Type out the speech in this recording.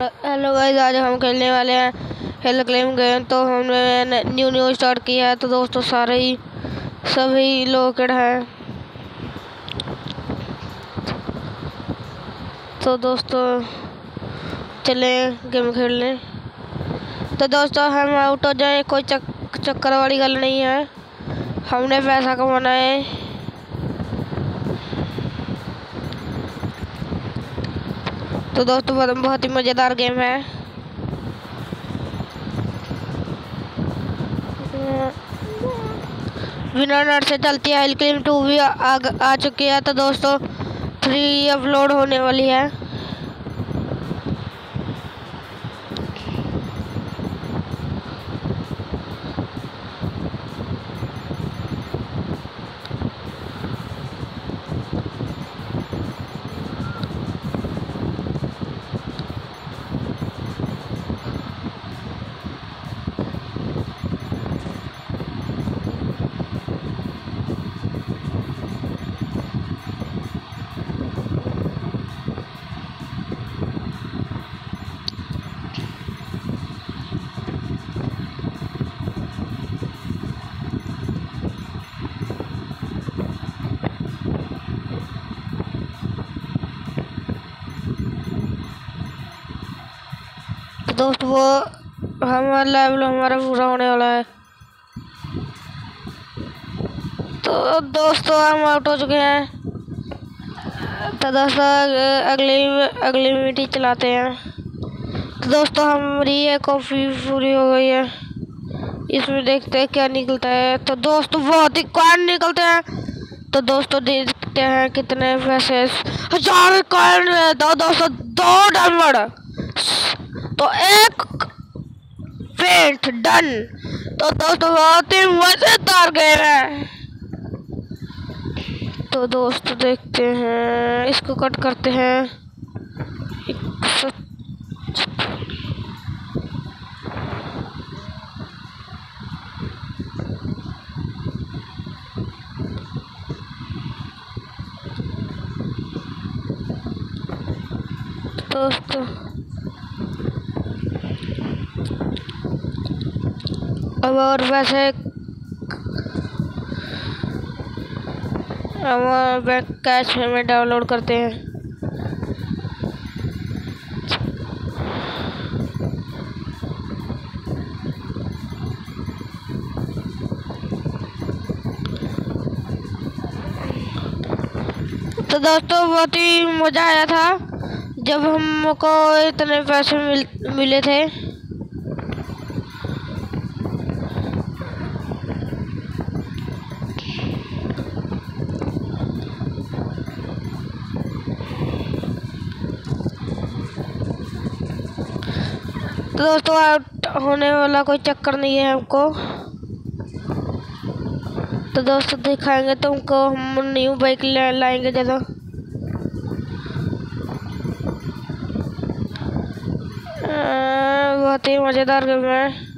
Hello guys, आज हम खेलने वाले हैं हेलो क्लेम गेम। तो हमने न्यू स्टार्ट किया है। तो दोस्तों सभी लोकेड हैं। तो दोस्तों चलें गेम खेलने। तो दोस्तों हम आउट हो जाए, कोई चक्कर वाली गल नहीं है। हमने पैसा कमाना है। तो दोस्तों बहुत ही मज़ेदार गेम है। बिना नेट से चलती है। हेलो क्लेम 2 भी आ चुकी है। तो दोस्तों 3 अपलोड होने वाली है। तो दोस्त वो हमारा लेवल पूरा होने वाला है। तो दोस्तों हम आउट हो चुके हैं। तो दोस्तों अगली मीटिंग चलाते हैं। तो दोस्तों हमारी ये कॉफ़ी पूरी हो गई है। इसमें देखते हैं क्या निकलता है। तो दोस्तों बहुत ही कॉइन निकलते हैं। तो दोस्तों देखते हैं कितने पैसे। 1000 कॉइन। तो दोस्तों 2 डायमंड तो 1 पेंट डन। तो दोस्तों बहुत ही मजेदार गेम है। तो दोस्तों देखते हैं, इसको कट करते हैं। दोस्तों अब और वैसे हम बैंक कैश में डाउनलोड करते हैं। तो दोस्तों बहुत ही मज़ा आया था जब हमको इतने पैसे मिले थे। तो दोस्तों आउट होने वाला कोई चक्कर नहीं है हमको। तो दोस्तों दिखाएंगे तुमको, हम न्यू बाइक लाएंगे ज़्यादा। बहुत ही मज़ेदार गेम है।